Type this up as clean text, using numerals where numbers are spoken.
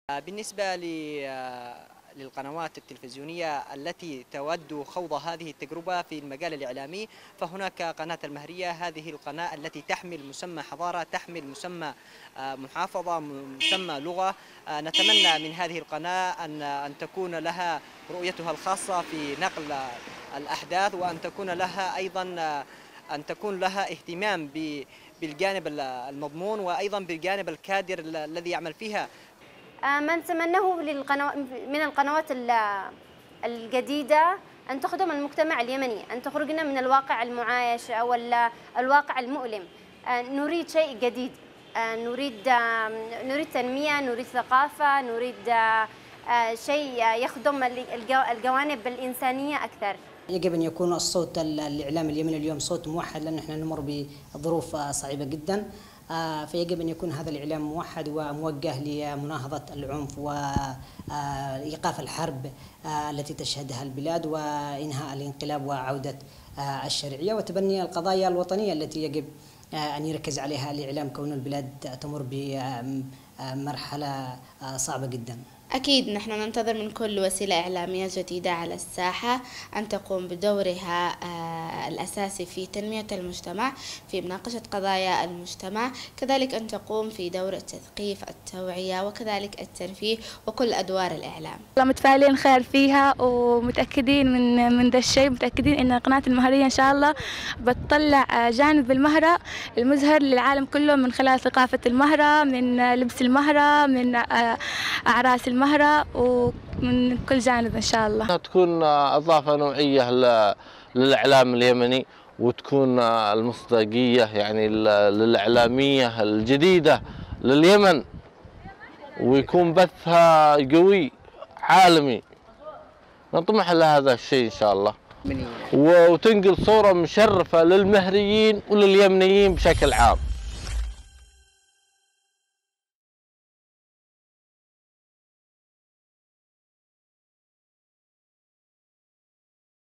بالنسبة للقنوات التلفزيونية التي تود خوض هذه التجربة في المجال الإعلامي، فهناك قناة المهرية. هذه القناة التي تحمل مسمى حضارة، تحمل مسمى محافظة، مسمى لغة. نتمنى من هذه القناة أن تكون لها رؤيتها الخاصة في نقل الأحداث، وأن تكون لها أيضا اهتمام بالجانب المضمون، وأيضا بالجانب الكادر الذي يعمل فيها. ما نتمناه من القنوات الجديدة أن تخدم المجتمع اليمني، أن تخرجنا من الواقع المعايش أو الواقع المؤلم. نريد شيء جديد، نريد تنمية، نريد ثقافة، نريد شيء يخدم الجوانب الإنسانية أكثر. يجب أن يكون الصوت الإعلام اليمني اليوم صوت موحد، لأن احنا نمر بظروف صعبة جدا، فيجب أن يكون هذا الإعلام موحد وموجه لمناهضة العنف وإيقاف الحرب التي تشهدها البلاد، وإنهاء الانقلاب وعودة الشرعية، وتبني القضايا الوطنية التي يجب أن يركز عليها الإعلام، كون البلاد تمر بمرحلة صعبة جدا. أكيد نحن ننتظر من كل وسيلة إعلامية جديدة على الساحة أن تقوم بدورها الأساسي في تنمية المجتمع، في مناقشة قضايا المجتمع، كذلك أن تقوم في دور التثقيف، التوعية، وكذلك الترفيه، وكل أدوار الإعلام. متفائلين خير فيها، ومتأكدين من ذا الشيء، متأكدين أن قناة المهرية إن شاء الله بتطلع جانب المهرة المزهر للعالم كله، من خلال ثقافة المهرة، من لبس المهرة، من أعراس المهرة، ومن كل جانب إن شاء الله. تكون إضافة نوعية للإعلام اليمني، وتكون المصداقية يعني للإعلامية الجديدة لليمن، ويكون بثها قوي عالمي. نطمح لهذا الشيء إن شاء الله، وتنقل صورة مشرفة للمهريين ولليمنيين بشكل عام.